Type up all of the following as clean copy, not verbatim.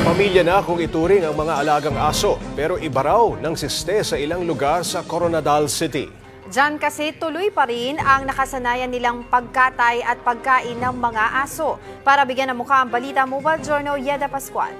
Pamilya na kung ituring ang mga alagang aso, pero iba raw ng siste sa ilang lugar sa Coronadal City. Diyan kasi tuloy pa rin ang nakasanayan nilang pagkatay at pagkain ng mga aso. Para bigyan ng mukha ang balita, Mobile Journal, Yeda Pascual.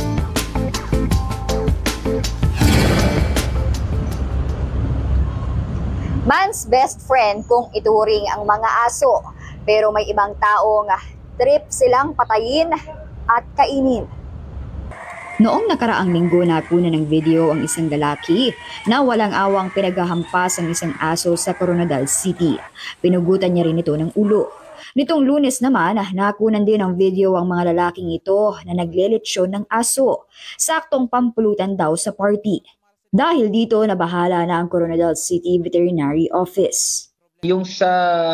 Man's best friend kung ituring ang mga aso. Pero may ibang taong trip silang patayin at kainin. Noong nakaraang linggo nakunan ng video ang isang lalaki na walang awang pinaghahampas ang isang aso sa Coronadal City. Pinugutan niya rin ito ng ulo. Nitong Lunes naman, nakunan din ng video ang mga lalaking ito na nagleletsyon ng aso. Saktong pampulutan daw sa party. Dahil dito, nabahala na ang Coronadal City Veterinary Office. Yung sa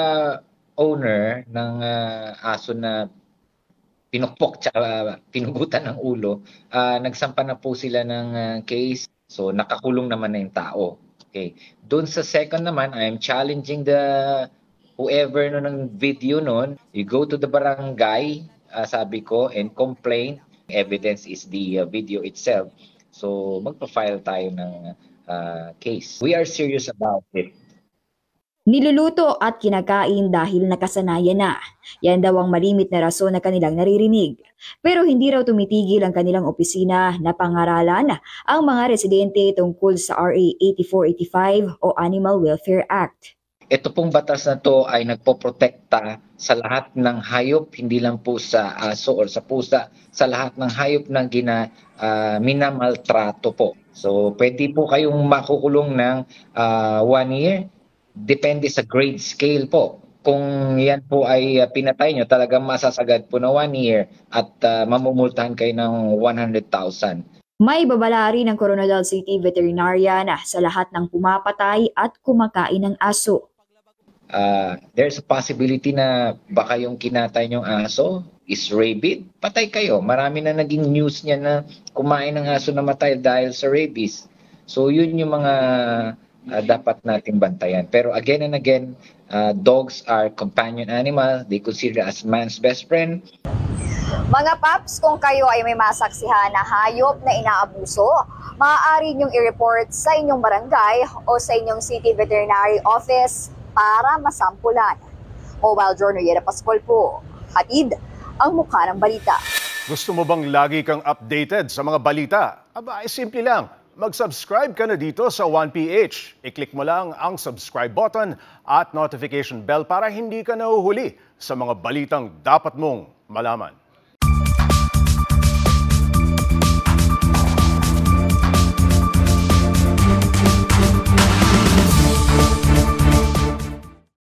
owner ng aso na pinukpok tsaka pinugutan ng ulo, nagsampa na po sila ng case. So nakakulong naman na yung tao. Okay. Doon sa second naman, I'm challenging the whoever no ng video noon, you go to the barangay, sabi ko, and complain. Evidence is the video itself. So magpa-file tayo ng case. We are serious about it. Niluluto at kinakain dahil nakasanayan na. Yan daw ang malimit na rason na kanilang naririnig. Pero hindi raw tumitigil ang kanilang opisina na pangaralan ang mga residente tungkol sa RA 8485 o Animal Welfare Act. Ito pong batas na to ay nagpoprotekta sa lahat ng hayop, hindi lang po sa aso or sa pusa, sa lahat ng hayop na minamaltrato po. So pwede po kayong makukulong ng 1 year. Depende sa grade scale po. Kung yan po ay pinatay nyo, talagang masasagad po na 1 year at mamumultahan kayo ng 100,000. May babala rin ng Coronadal City Veterinarian sa lahat ng pumapatay at kumakain ng aso. There's a possibility na baka yung kinatay nyong aso is rabid. Patay kayo. Marami na naging news niya na kumain ng aso na matay dahil sa rabies. So yun yung mga dapat nating bantayan. Pero again and again, dogs are companion animals. They consider as man's best friend. Mga paps, kung kayo ay may masaksihan na hayop na inaabuso, maaari niyong i-report sa inyong barangay o sa inyong City Veterinary Office para masampulan. Mobile Journal, Yeda Pascual po. Hatid ang mukha ng balita. Gusto mo bang lagi kang updated sa mga balita? Aba, ay simple lang. Mag-subscribe ka na dito sa 1PH. I-click mo lang ang subscribe button at notification bell para hindi ka nahuhuli sa mga balitang dapat mong malaman.